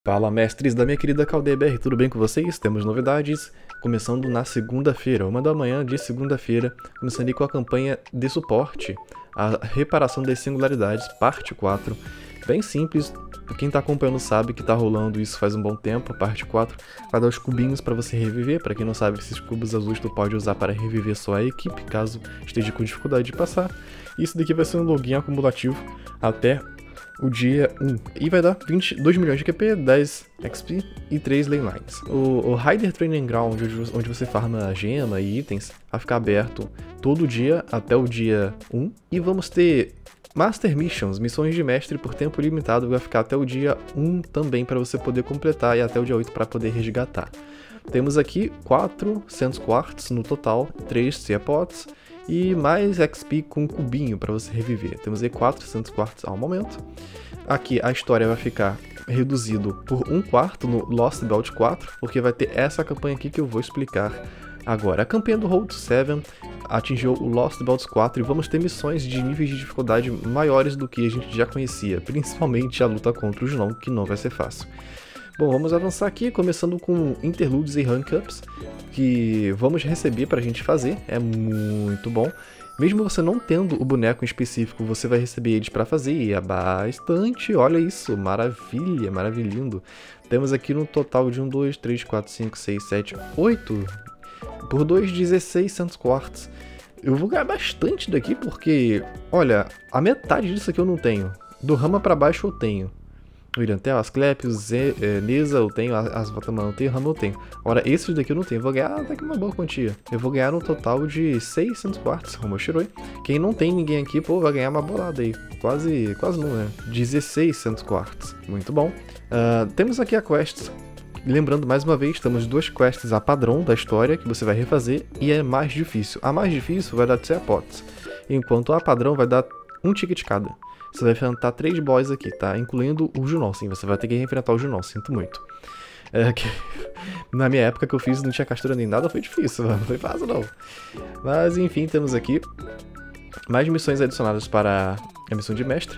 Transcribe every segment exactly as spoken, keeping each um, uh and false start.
Fala, mestres da minha querida CalDBR, tudo bem com vocês? Temos novidades, começando na segunda-feira, uma da manhã de segunda-feira, começando aí com a campanha de suporte, a reparação das singularidades, parte quatro, bem simples, quem tá acompanhando sabe que tá rolando isso faz um bom tempo, a parte quatro, vai dar os cubinhos para você reviver, para quem não sabe, esses cubos azuis tu pode usar para reviver só a equipe, caso esteja com dificuldade de passar, isso daqui vai ser um login acumulativo até o dia um. E vai dar vinte e dois milhões de Q P, dez X P e três Ley Lines. O, o Rider Training Ground, onde você farma gema e itens, vai ficar aberto todo dia até o dia um. E vamos ter Master Missions, missões de mestre por tempo limitado, vai ficar até o dia um também para você poder completar e até o dia oito para poder resgatar. Temos aqui quatrocentos quartz no total, três Seapods e mais X P com cubinho para você reviver. Temos aí quatrocentos quartz ao momento. Aqui a história vai ficar reduzido por um quarto no Lost Belt quatro, porque vai ter essa campanha aqui que eu vou explicar agora. A campanha do Road to Seven atingiu o Lost Belt quatro e vamos ter missões de níveis de dificuldade maiores do que a gente já conhecia, principalmente a luta contra o Junão, que não vai ser fácil. Bom, vamos avançar aqui, começando com interludes e rank-ups, que vamos receber pra gente fazer, é muito bom. Mesmo você não tendo o boneco em específico, você vai receber eles pra fazer, e é bastante, olha isso, maravilha, maravilhindo. Temos aqui no total de um, dois, três, quatro, cinco, seis, sete, oito, por dois, dezesseis quartz. Eu vou ganhar bastante daqui porque, olha, a metade disso aqui eu não tenho, do Rama pra baixo eu tenho. William tem as Clepios, é, Neza eu tenho, as Vataman eu tenho, Rama eu tenho. Agora, esses daqui eu não tenho, eu vou ganhar até que uma boa quantia. Eu vou ganhar um total de seiscentos quartz, Rama Shiroi. Quem não tem ninguém aqui, pô, vai ganhar uma bolada aí. Quase, quase não, né? dezesseis quartz, muito bom. Uh, temos aqui a quest. Lembrando, mais uma vez, temos duas quests a padrão da história que você vai refazer e é mais difícil. A mais difícil vai dar de Seapods, enquanto a padrão vai dar um ticket cada. Você vai enfrentar três boss aqui, tá? Incluindo o Junão, sim. Você vai ter que enfrentar o Junão, sinto muito. É que... Na minha época que eu fiz não tinha castura nem nada, foi difícil, não foi fácil não. Mas enfim, temos aqui mais missões adicionadas para a missão de mestre.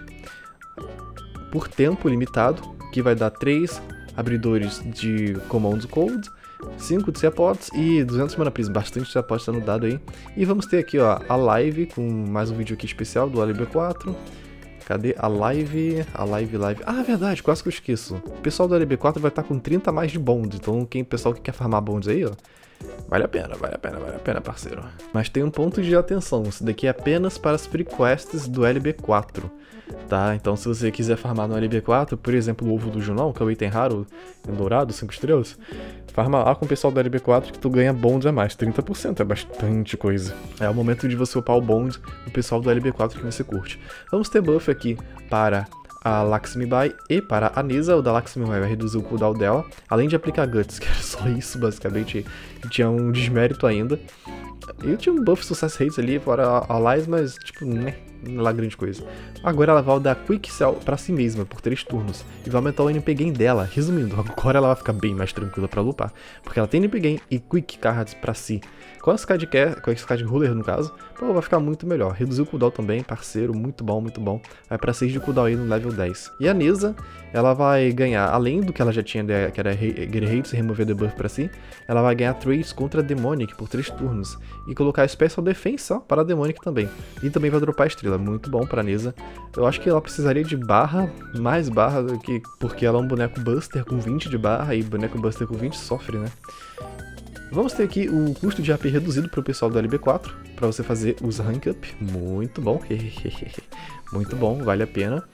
Por tempo limitado, que vai dar três abridores de Command Code, cinco de Seapods e duzentos Mana Prism, bastante Seapods sendo dado aí. E vamos ter aqui, ó, a live com mais um vídeo aqui especial do L B quatro. Cadê a live? A live, live... Ah, verdade, quase que eu esqueço. O pessoal do L B quatro vai estar com trinta a mais de bonds, então quem pessoal que quer farmar bonds aí, ó, vale a pena, vale a pena, vale a pena, parceiro. Mas tem um ponto de atenção, isso daqui é apenas para as free quests do L B quatro, tá? Então se você quiser farmar no L B quatro, por exemplo, o ovo do Junão, que é o item raro, dourado, cinco estrelas, farma lá com o pessoal do L B quatro que tu ganha bonds a mais, trinta por cento, é bastante coisa. É o momento de você upar o bond do pessoal do L B quatro que você curte. Vamos ter buff aqui para a Lakshmi Bai e para a Neza. O da Lakshmi Bai vai reduzir o cooldown dela, além de aplicar Guts, que era só isso basicamente, e tinha um desmérito ainda. Eu tinha um buff success rates ali fora a Lies, mas tipo, né, não é lá grande coisa. Agora ela vai dar Quick Sell pra si mesma por três turnos e vai aumentar o N P Gain dela. Resumindo, agora ela vai ficar bem mais tranquila pra lupar, porque ela tem N P Gain e Quick Cards pra si. Com a Skad Care, com a Skad Ruler no caso, pô, vai ficar muito melhor. Reduzir o cooldown também, parceiro, muito bom, muito bom. Vai pra seis de cooldown aí no level dez. E a Neza, ela vai ganhar, além do que ela já tinha, que era Get Hates e remover debuff pra si, ela vai ganhar Trace contra a Demonic por três turnos. E colocar Special Defense ó, para a Demonic também. E também vai dropar a estrela, muito bom pra Neza. Eu acho que ela precisaria de barra, mais barra do que... Porque ela é um boneco Buster com vinte de barra, e boneco Buster com vinte sofre, né? Vamos ter aqui o custo de A P reduzido para o pessoal do L B quatro, para você fazer os rank up, muito bom, muito bom, vale a pena.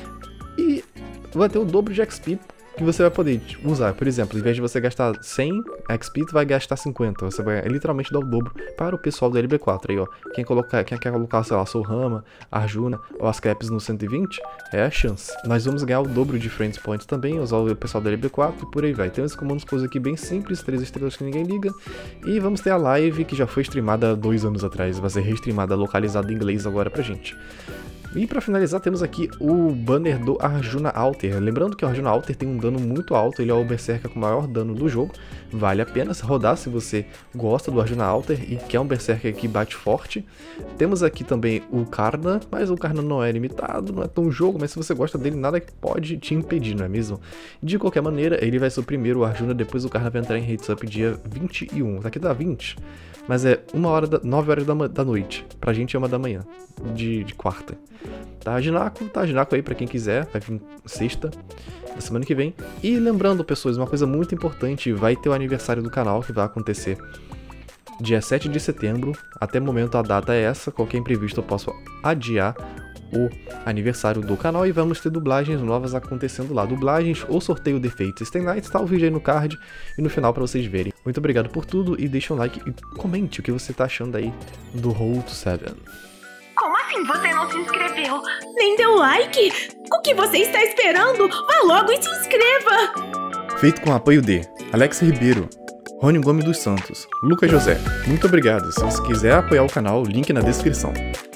E vai ter o dobro de X P que você vai poder usar, por exemplo, em vez de você gastar cem X P, tu vai gastar cinquenta, você vai literalmente dar o dobro para o pessoal do L B quatro aí, ó. Quem, colocar, quem quer colocar, sei lá, Soulrama, Arjuna ou as Caps no cento e vinte, é a chance. Nós vamos ganhar o dobro de Friends Points também, usar o pessoal do L B quatro e por aí vai. Tem uns comandos coisas aqui bem simples, três estrelas que ninguém liga. E vamos ter a live que já foi streamada há dois anos atrás, vai ser restreamada, localizada em inglês agora pra gente. E para finalizar, temos aqui o banner do Arjuna Alter. Lembrando que o Arjuna Alter tem um dano muito alto, ele é o Berserker com o maior dano do jogo. Vale a pena rodar se você gosta do Arjuna Alter e quer um Berserker que bate forte. Temos aqui também o Karna, mas o Karna não é limitado, não é tão jogo, mas se você gosta dele, nada pode te impedir, não é mesmo? De qualquer maneira, ele vai ser o primeiro, o Arjuna, depois o Karna vai entrar em Heads Up dia vinte e um. Aqui dá vinte, mas é uma hora da, nove horas da, da noite. Pra gente é uma da manhã, de, de quarta. Tá, Ginako, tá, Ginako aí pra quem quiser, vai vir sexta da semana que vem. E lembrando, pessoas, uma coisa muito importante, vai ter o aniversário do canal que vai acontecer dia sete de setembro. Até o momento a data é essa, qualquer imprevisto eu posso adiar o aniversário do canal e vamos ter dublagens novas acontecendo lá. Dublagens ou sorteio de Fates Stay Night, tá o vídeo aí no card e no final pra vocês verem. Muito obrigado por tudo e deixa um like e comente o que você tá achando aí do Road to Seven. Como assim você não se inscreveu? Nem deu like? O que você está esperando? Vá logo e se inscreva! Feito com apoio de Alex Ribeiro, Rony Gomes dos Santos, Lucas José. Muito obrigado. Se você quiser apoiar o canal, link na descrição.